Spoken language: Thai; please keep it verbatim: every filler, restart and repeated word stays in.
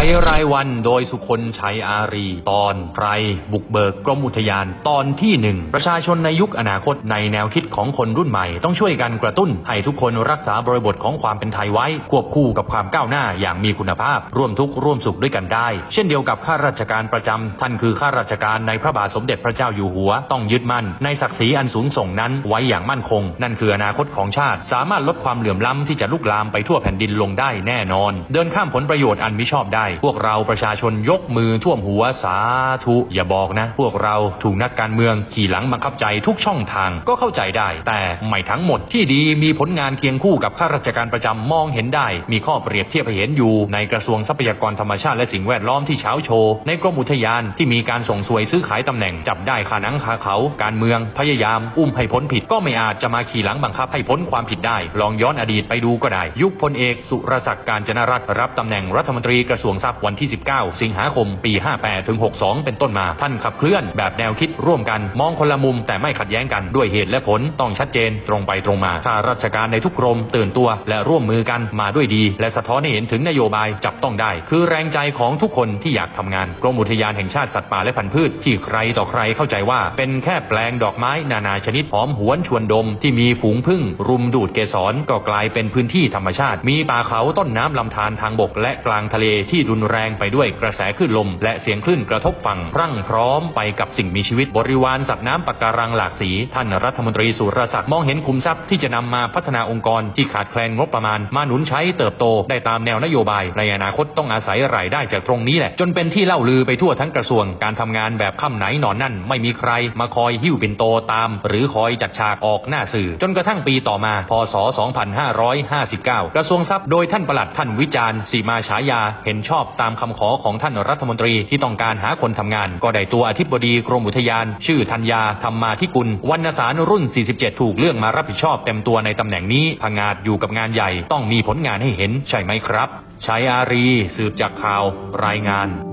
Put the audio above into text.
ยรายวันโดยสุคนชัยอารีตอนไพรบุกเบิกกรมอุทยานตอนที่หนึ่งประชาชนในยุคอนาคตในแนวคิดของคนรุ่นใหม่ต้องช่วยกันกระตุ้นให้ทุกคนรักษาบริบทของความเป็นไทยไว้ควบคู่กับความก้าวหน้าอย่างมีคุณภาพร่วมทุกข์ร่วมสุขด้วยกันได้เช่นเดียวกับข้าราชการประจำท่านคือข้าราชการในพระบาทสมเด็จพระเจ้าอยู่หัวต้องยึดมั่นในศักดิ์ศรีอันสูงส่งนั้นไว้อย่างมั่นคงนั่นคืออนาคตของชาติสามารถลดความเหลื่อมล้ำที่จะลุกลามไปทั่วแผ่นดินลงได้แน่นอนเดินข้ามผลประโยชน์อันมิชอบได้พวกเราประชาชนยกมือท่วมหัวสาธุอย่าบอกนะพวกเราถูกนักการเมืองขี่หลังบังคับใจทุกช่องทางก็เข้าใจได้แต่ไม่ทั้งหมดที่ดีมีผลงานเคียงคู่กับข้าราชการประจำมองเห็นได้มีข้อเปรียบเทียบให้เห็นอยู่ในกระทรวงทรัพยากรธรรมชาติและสิ่งแวดล้อมที่เช้าโชว์ในกรมอุทยานที่มีการส่งสวยซื้อขายตำแหน่งจับได้คาหนังคาเขาการเมืองพยายามอุ้มให้พ้นผิดก็ไม่อาจจะมาขี่หลังบังคับให้พ้นความผิดได้ลองย้อนอดีตไปดูก็ได้ยุคพลเอกสุรศักดิ์ กาญจนรัตน์รับตำแหน่งรัฐมนตรีกระทรวงทรัพย์วันที่สิบเก้าสิงหาคมปีห้าแปดถึงหกสองเป็นต้นมาท่านขับเคลื่อนแบบแนวคิดร่วมกันมองคนละมุมแต่ไม่ขัดแย้งกันด้วยเหตุและผลต้องชัดเจนตรงไปตรงมาข้าราชการในทุกกรมตื่นตัวและร่วมมือกันมาด้วยดีและสะท้อนให้เห็นถึงนโยบายจับต้องได้คือแรงใจของทุกคนที่อยากทำงานกรมอุทยานแห่งชาติสัตว์ป่าและพันธุ์พืชที่ใครต่อใครเข้าใจว่าเป็นแค่แปลงดอกไม้นานาชนิดหอมหวนชวนดมที่มีฝูงผึ้งรุมดูดเกสรก็กลายเป็นพื้นที่ธรรมชาติมีป่าเขาต้นน้ำลำธารทางบกและกลางทะเลที่รุนแรงไปด้วยกระแสคลื่นลมและเสียงคลื่นกระทบฝั่งพรั่งพร้อมไปกับสิ่งมีชีวิตบริวารสัตว์น้ำปะการังหลากสีท่านรัฐมนตรีสุรศักดิ์มองเห็นขุมทรัพย์ที่จะนำมาพัฒนาองค์กรที่ขาดแคลนงบประมาณมาหนุนใช้เติบโตได้ตามแนวนโยบายในอนาคตต้องอาศัยรายได้จากตรงนี้แหละจนเป็นที่เล่าลือไปทั่วทั้งกระทรวงการทำงานแบบค่ำไหนนอนนั่นไม่มีใครมาคอยหิ้วปิ่นโตตามหรือคอยจัดฉากออกหน้าสื่อจนกระทั่งปีต่อมาพศสองพันห้าร้อยห้าสิบเก้ากระทรวงทรัพย์โดยท่านปลัดท่านวิจารณ์สีมาฉายาเห็นชอบตามคำขอของท่านรัฐมนตรีที่ต้องการหาคนทำงานก็ได้ตัวอธิบดีกรมอุทยานชื่อธัญญาธรรมาธิกุลวรรณสารรุ่นสี่สิบเจ็ดถูกเลือกมารับผิดชอบเต็มตัวในตำแหน่งนี้ผงาดอยู่กับงานใหญ่ต้องมีผลงานให้เห็นใช่ไหมครับชัยอารีสืบจากข่าวรายงาน